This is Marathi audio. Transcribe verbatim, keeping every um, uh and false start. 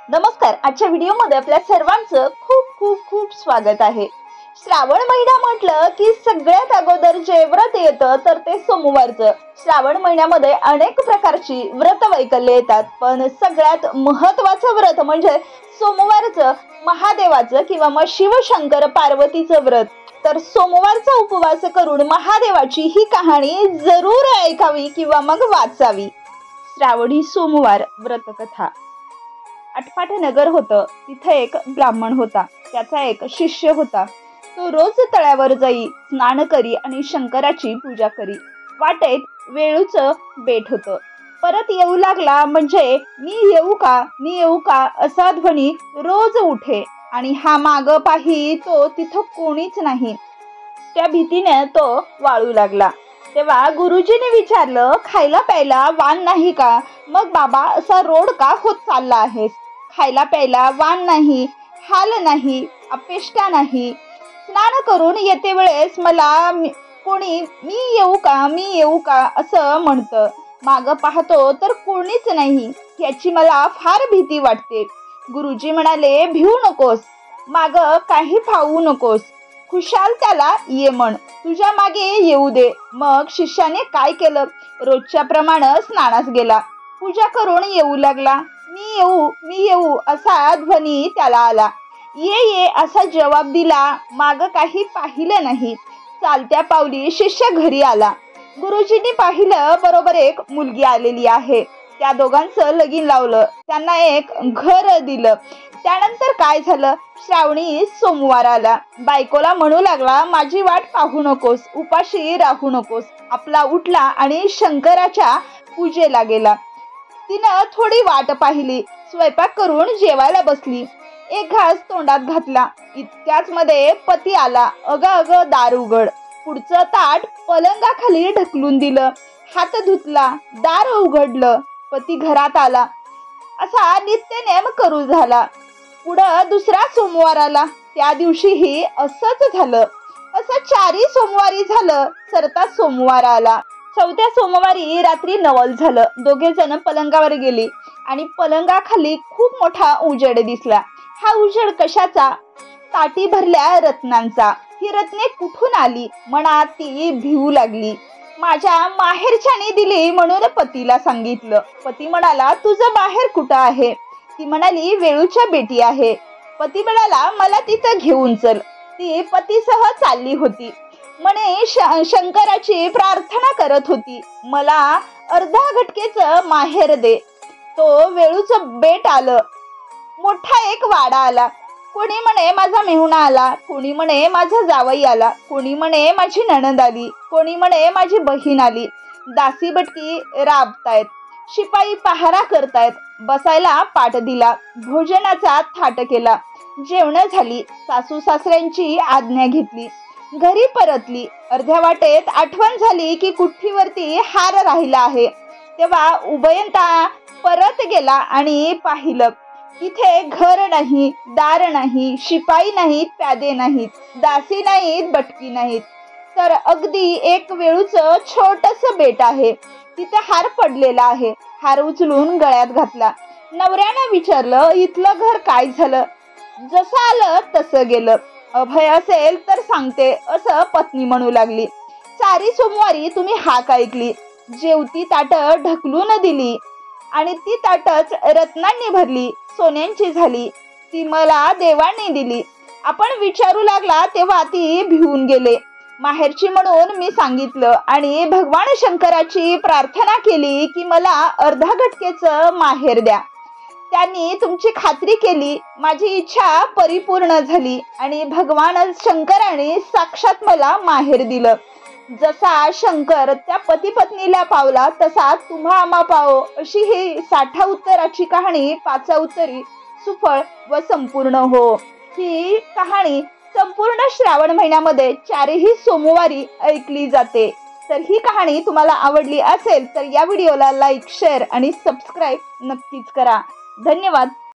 नमस्कार. आजच्या व्हिडिओमध्ये आपल्या सर्वांचं खूप खूप खूप स्वागत आहे. श्रावण महिना म्हटलं की सगळ्यात अगोदर जे व्रत येतं तर ते सोमवारचं. श्रावण महिन्यामध्ये अनेक प्रकारची व्रत वैकल्ये येतात, पण सगळ्यात महत्त्वाचं व्रत म्हणजे सोमवारचं महादेवाचं किंवा मग शिवशंकर पार्वतीचं व्रत. तर सोमवारचा उपवास करून महादेवाची ही कहाणी जरूर ऐकावी किंवा मग वाचावी. श्रावणी सोमवार व्रतकथा. आटपाट नगर होतं. तिथे एक ब्राह्मण होता. त्याचा एक शिष्य होता. तो रोज तळ्यावर जाई, स्नान करी आणि शंकराची पूजा करी. वाटेत वेळूचं बेट होतं. परत येऊ लागला म्हणजे मी येऊ का मी येऊ का असा ध्वनी रोज उठे आणि हा माग पाही तो तिथं कोणीच नाही. त्या भीतीने तो वाळू लागला. तेव्हा गुरुजीने विचारलं, खायला प्यायला वाण नाही का? मग बाबा असा रोड का होत चालला आहेस? खायला प्यायला वाण नाही, हाल नाही, अपेष्टा नाही. स्नान करून येते वेळेस मला कोणी मी येऊ का मी येऊ का असं म्हणतं. मागं पाहतो तर कोणीच नाही. याची मला फार भीती वाटते. गुरुजी म्हणाले, भिवू नकोस, मागं काही पाहू नकोस, खुशाल त्याला ये म्हण, तुझ्या मागे येऊ दे. मग शिष्याने काय केलं? रोजच्या प्रमाणे स्नानास गेला. पूजा करून येऊ लागला. मी येऊ मी येऊ असा ध्वनी त्याला आला. ये ये असा जवाब दिला. माग काही पाहिलं नाही. चालत्या पावली शिष्य घरी आला. गुरुजींनी पाहिलं, बरोबर एक मुलगी आलेली आहे. त्या दोघांचं लगीन लावलं. त्यांना एक घर दिलं. त्यानंतर काय झालं? श्रावणी सोमवार आला. बायकोला म्हणू लागला, माझी वाट पाहू नकोस, उपाशी राहू नकोस. आपला उठला आणि शंकराच्या पूजेला गेला. तिनं थोडी वाट पाहिली. स्वयंपाक करून जेवायला बसली. एक घास तोंडात घातला. इतक्याच मध्ये पती आला. अग अग दार उघड. पुढचं ताट पलंगाखाली ढकलून दिलं. हात धुतला. दार उघडलं. पती घरात आला. असा नित्यनेम करू झाला. पुढं दुसरा सोमवार आला. त्या दिवशीही असंच झालं. असं चारी सोमवारी झालं. सरता सोमवार आला. चौथ्या सोमवारी रात्री नवल झालं. दोघे जण पलंगावर गेली आणि पलंगाखाली खूप मोठा उजेड दिसला. हा उजेड कशाचा? ताटी भरल्या रत्नांचा. ही रत्ने कुठून आली? मनात ती भिवू लागली. माझ्या माहेरच्याने दिली म्हणून पतीला सांगितलं. पती म्हणाला, तुझं माहेर कुठं आहे? ती म्हणाली, वेळूच्या बेटी आहे. पती म्हणाला, मला तिथं घेऊन चल. ती पतीसह चालली होती. म्हणे शंकराची प्रार्थना करत होती, मला अर्धा घटकेचं माहेर दे. तो वेळूचं बेट आलं. मोठा एक वाडा आला. कोणी म्हणे माझा मेहुणा आला, कोणी म्हणे माझा जावई आला, कोणी म्हणे माझी नणंद आली, कोणी म्हणे माझी बहीण आली. दासी बटकी राबतायत. शिपाई पहारा करतायत. बसायला पाट दिला. भोजनाचा थाट केला. जेवण झाली. सासू सासऱ्यांची आज्ञा घेतली. घरी परतली. अर्ध्या वाटेत आठवण झाली की कुठीवरती हार राहिला आहे. तेव्हा उभयंता परत गेला आणि पाहिलं, तिथे घर नाही, दार नाही, शिपाई नाहीत, प्यादे नाहीत, दासी नाहीत, बटकी नाहीत, तर अगदी एक वेळूचं छोटंसं बेट आहे. तिथे हार पडलेला आहे. हार उचलून गळ्यात घातला. नवऱ्यानं विचारलं, इथलं घर काय झालं? जसं आलं तसं गेलं. अभय असेल तर सांगते असं पत्नी म्हणू लागली. चारी सोमवारी तुम्ही हाक ऐकली. जेवती ताट ढकलून दिली आणि ती ताटच रत्नांनी भरली, सोन्यांची झाली. ती मला देवांनी दिली. आपण विचारू लागला तेव्हा ती भिवून गेले. माहेरची म्हणून मी सांगितलं आणि भगवान शंकराची प्रार्थना केली की मला अर्धा घटकेचं माहेर द्या. त्यांनी तुमची खात्री केली. माझी इच्छा परिपूर्ण झाली आणि भगवान शंकराने साक्षात मला माहेर दिलं. जसा शंकर त्या पती पत्नीला पावला तसा तुम्हा आम्हा पाव. अशी ही साठा उत्तराची कहाणी पाचा उत्तरी सुफळ व संपूर्ण हो. ही कहाणी संपूर्ण श्रावण महिन्यामध्ये चारही सोमवारी ऐकली जाते. तर ही कहाणी तुम्हाला आवडली असेल तर या व्हिडिओला लाईक, शेअर आणि सबस्क्राईब नक्कीच करा. धन्यवाद.